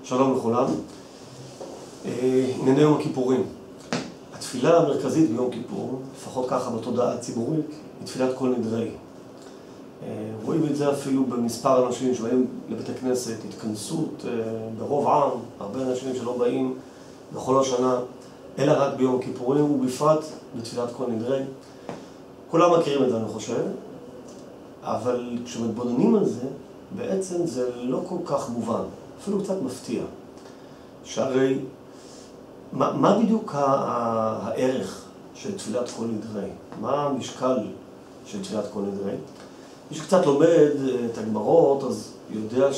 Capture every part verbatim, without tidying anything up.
שלום לכולם. ענייני יום הכיפורים. התפילה המרכזית ביום כיפור, לפחות ככה בתודעה הציבורית, היא תפילת כל נדרי. רואים את זה אפילו במספר אנשים שבאים לבית הכנסת, התכנסות ברוב עם, הרבה אנשים שלא באים בכל השנה, אלא רק ביום כיפורים ובפרט בתפילת כל נדרי. כולם מכירים את זה, אני חושב, אבל כשמתבוננים על זה, בעצם זה לא כל כך מובן, אפילו קצת מפתיע. שהרי, מה, מה בדיוק הערך של תפילת כל נדרי? מה המשקל של תפילת כל נדרי? מי שקצת לומד את הגמרות, אז יודע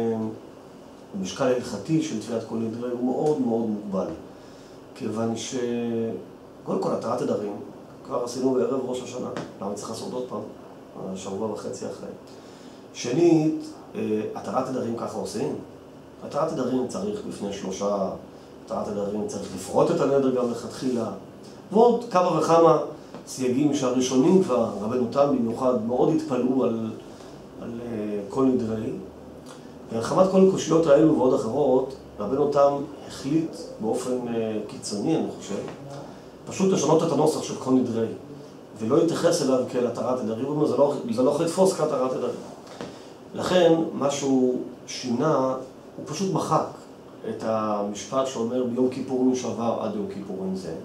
שהמשקל ההלכתי של תפילת כל נדרי הוא מאוד מאוד מוגבל. כיוון ש... קודם כל, התרת נדרים, כבר עשינו בערב ראש השנה, למה צריך לעשות עוד פעם? שבוע וחצי אחרי. שנית, התרת נדרים ככה עושים. התרת נדרים צריך בפני שלושה, התרת נדרים צריך לפרוט את הנדר גם לכתחילה. ועוד כמה וכמה סייגים שהראשונים כבר, רבנו תם במיוחד, מאוד התפלאו על, על כל נדרי. ורחמת כל הקושיות האלו ועוד אחרות, רבנו תם החליט באופן קיצוני, אני חושב, פשוט לשנות את הנוסח של כל נדרי, ולא יתייחס אליו כאל התרת נדרים, הוא אומר, זה לא, זה לא יכול לתפוס כהתרת נדרים. לכן, מה שהוא שינה, הוא פשוט מחק את המשפט שאומר ביום כיפורים שעבר עד יום כיפורים זה.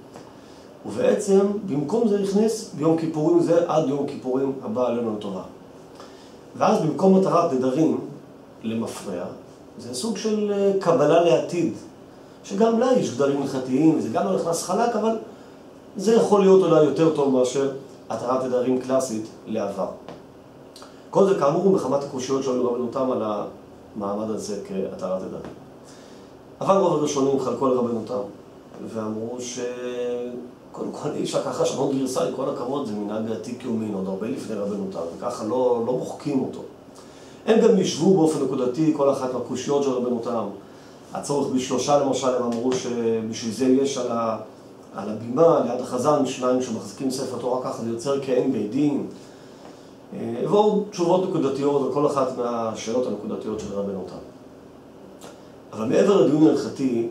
ובעצם, במקום זה הכניס ביום כיפורים זה עד יום כיפורים הבא עלינו לטובה. ואז במקום התרת נדרים למפרע, זה סוג של קבלה לעתיד, שגם לה יש גדרים הלכתיים, וזה גם לא נכנס חלק, אבל זה יכול להיות אולי יותר טוב מאשר התרת נדרים קלאסית לעבר. כל זה כאמור מחמת הקושיות שהיו רבנו תם על המעמד הזה כהתרת נדרים. אבל רוב הראשונים חלקו לרבנו תם, ואמרו שקודם כל אי אפשר ככה שנות גרסה, עם כל הכבוד, זה מנהג עתיק יומין, עוד הרבה לפני רבנו תם, וככה לא, לא מוחקים אותו. הם גם ישבו באופן נקודתי, כל אחת מהקושיות של רבנו תם. הצורך בשלושה למשל, הם אמרו שבשביל זה יש על, ה, על הבימה, ליד החזן, שניים שמחזיקים ספר תורה ככה, זה יוצר כאין בית דין. ועוד תשובות נקודתיות, וכל אחת מהשאלות הנקודתיות של רבנו תם. אבל מעבר לדיון ההלכתי,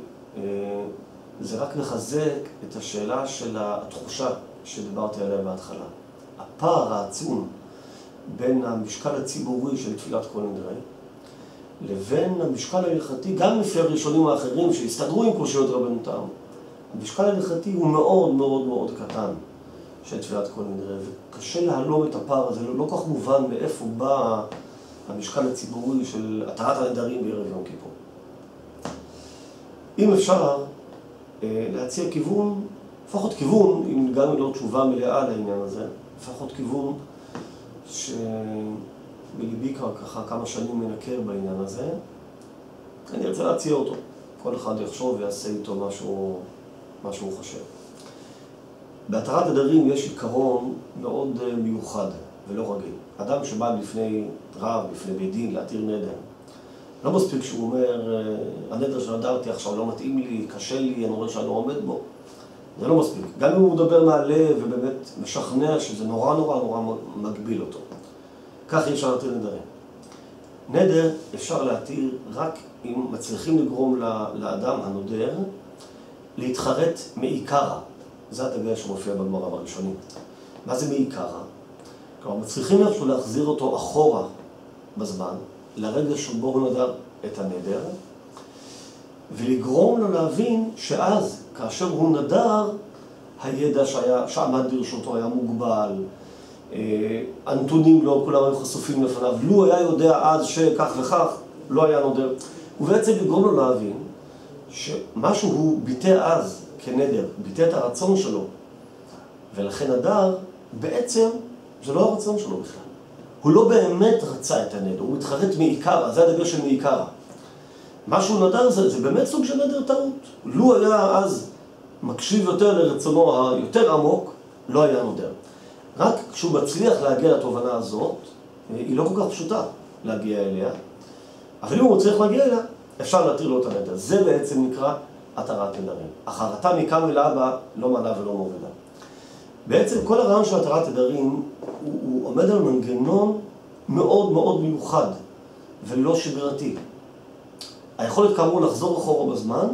זה רק מחזק את השאלה של התחושה שדיברתי עליה בהתחלה. הפער העצום בין המשקל הציבורי של תפילת כל נדרי, לבין המשקל ההלכתי, גם לפי הראשונים האחרים שהסתדרו עם קושיות רבנו תם, המשקל ההלכתי הוא מאוד מאוד מאוד קטן של תפילת כל נדרי, וקשה להלום את הפער הזה, לא כל כך מובן מאיפה בא המשקל הציבורי של התרת הנדרים בערב יום כיפור. אם אפשר להציע כיוון, לפחות כיוון, אם גם לא תשובה מלאה לעניין הזה, לפחות כיוון שבליבי ככה כמה שנים מנקר בעניין הזה, אני רוצה להציע אותו. כל אחד יחשוב ויעשה איתו משהו, מה שהוא חושב. בהתרת נדרים יש עיקרון מאוד מיוחד ולא רגיל. אדם שבא לפני רב, לפני בית דין, להתיר נדר, לא מספיק שהוא אומר, הנדר שנדרתי עכשיו לא מתאים לי, קשה לי, אני רואה שאני לא עומד בו. זה לא מספיק. גם אם הוא מדבר מהלב ובאמת משכנע שזה נורא נורא נורא מגביל אותו. כך אי אפשר להתיר נדרים. נדר אפשר להתיר רק אם מצליחים לגרום לאדם הנודר להתחרט מעיקרה. זה הדגש שמופיע בגמרא בראשונים. מה זה מעיקרה? כלומר, מצליחים איכשהו להחזיר אותו אחורה בזמן, לרגע שבו הוא נדר את הנדר, ולגרום לו להבין שאז, כאשר הוא נדר, הידע שהיה, שעמד ברשותו היה מוגבל, הנתונים לא כולם היו חשופים לפניו, לו היה יודע אז שכך וכך, לא היה נודר. ובעצם לגרום לו להבין שמה שהוא ביטא אז כנדר, ביטא את הרצון שלו, ולכן נדר, בעצם זה לא הרצון שלו בכלל. הוא לא באמת רצה את הנדר, הוא מתחרט מעיקרה, זה הדגש של מעיקרה. מה שהוא נדר זה, זה באמת סוג של נדר טעות. לו היה אז מקשיב יותר לרצונו היותר עמוק, לא היה נודר. רק כשהוא מצליח להגיע לתובנה הזאת, היא לא כל כך פשוטה להגיע אליה, אבל אם הוא מצליח להגיע אליה, אפשר להתיר לו את הנדר. זה בעצם נקרא התרת נדרים. החרטה מכאן ולהבא לא מעלה ולא מורידה. בעצם כל הרעיון של התרת נדרים הוא, הוא עומד על מנגנון מאוד מאוד מיוחד ולא שגרתי. היכולת כאמור לחזור אחורה בזמן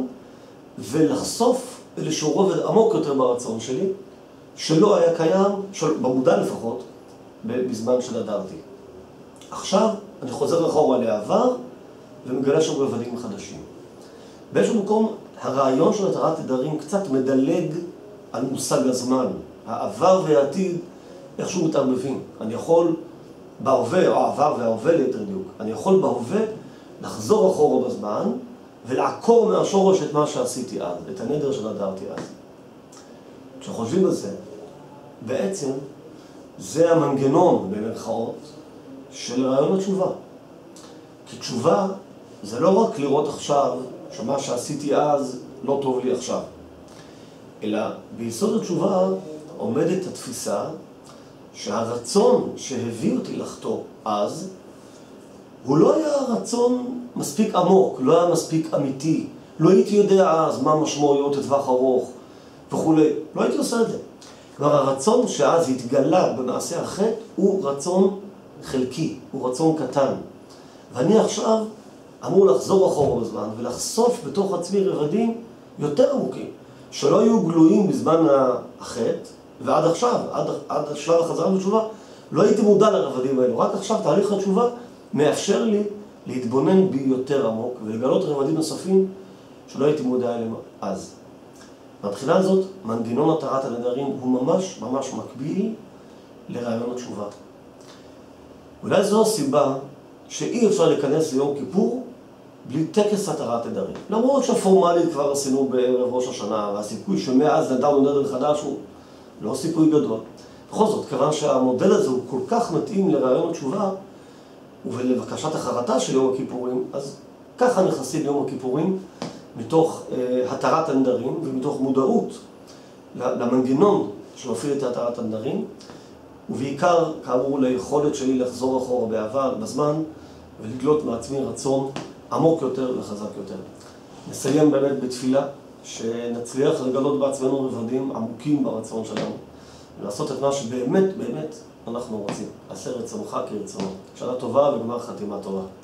ולחשוף איזשהו רובד עמוק יותר ברצון שלי, שלא היה קיים, של, במודע לפחות, בזמן שנדרתי. עכשיו אני חוזר אחורה לעבר ומגלה שם רבדים חדשים. באיזשהו מקום הרעיון של התרת תדרים קצת מדלג על מושג הזמן. העבר והעתיד איכשהו מתערבבים. אני יכול בהווה, או העבר וההווה ליתר דיוק, אני יכול בהווה לחזור אחורה בזמן ולעקור מהשורש את מה שעשיתי אז, את הנדר שנדרתי אז. כשחושבים בזה, בעצם זה המנגנון במרכאות של רעיון התשובה. כי תשובה זה לא רק לראות עכשיו שמה שעשיתי אז לא טוב לי עכשיו, אלא ביסוד התשובה עומדת התפיסה שהרצון שהביא אותי לחטוא אז הוא לא היה רצון מספיק עמוק, לא היה מספיק אמיתי. לא הייתי יודע אז מה משמעויות לטווח ארוך וכו'. לא הייתי עושה את זה. כלומר, הרצון שאז התגלה במעשה החטא הוא רצון חלקי, הוא רצון קטן. ואני עכשיו אמור לחזור אחורה בזמן ולחשוף בתוך עצמי רבדים יותר עמוקים, שלא היו גלויים בזמן החטא, ועד עכשיו, עד, עד שלב החזרה בתשובה, לא הייתי מודע לרבדים האלו. רק עכשיו תהליך התשובה מאפשר לי להתבונן בי יותר עמוק ולגלות רבדים נוספים שלא הייתי מודע אליהם אז. מבחינה הזאת, מנגנון התרת הנדרים הוא ממש ממש מקביל לרעיון התשובה. אולי זו הסיבה שאי אפשר להיכנס ליום כיפור בלי טקס התרת נדרים. למרות שהפורמלית כבר עשינו בערב ראש השנה, והסיכוי שמאז נדרנו נדר חדש הוא לא סיכוי גדול. בכל זאת, כיוון שהמודל הזה הוא כל כך מתאים לרעיון התשובה ולבקשת החרטה של יום הכיפורים, אז ככה נכנסים ליום הכיפורים מתוך אה, התרת הנדרים ומתוך מודעות למנגנון שמפעיל את התרת הנדרים, ובעיקר, כאמור, ליכולת שלי לחזור אחורה בעבר, בזמן, ולגלות מעצמי רצון עמוק יותר וחזק יותר. נסיים באמת בתפילה, שנצליח לגלות בעצמנו רבדים עמוקים ברצון שלנו, ולעשות את מה שבאמת, באמת אנחנו רוצים. עשה רצונך כרצונו. שנה טובה וגמר חתימה טובה.